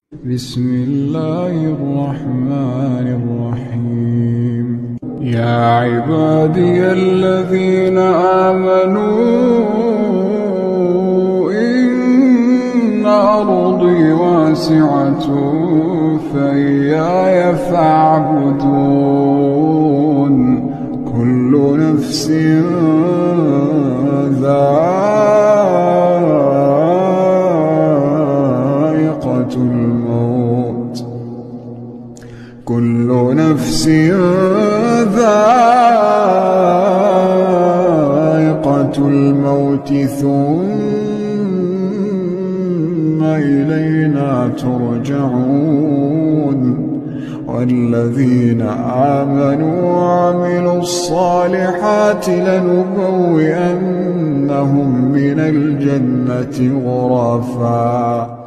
بسم الله الرحمن الرحيم. يا عبادي الذين آمنوا إن أرضي واسعة فإياي فاعبدون. كل نفس ذائقة الموت كل نفس ذائقة الموت ثم إلينا ترجعون. والذين آمنوا وعملوا الصالحات لنبوئنهم من الجنة غرفا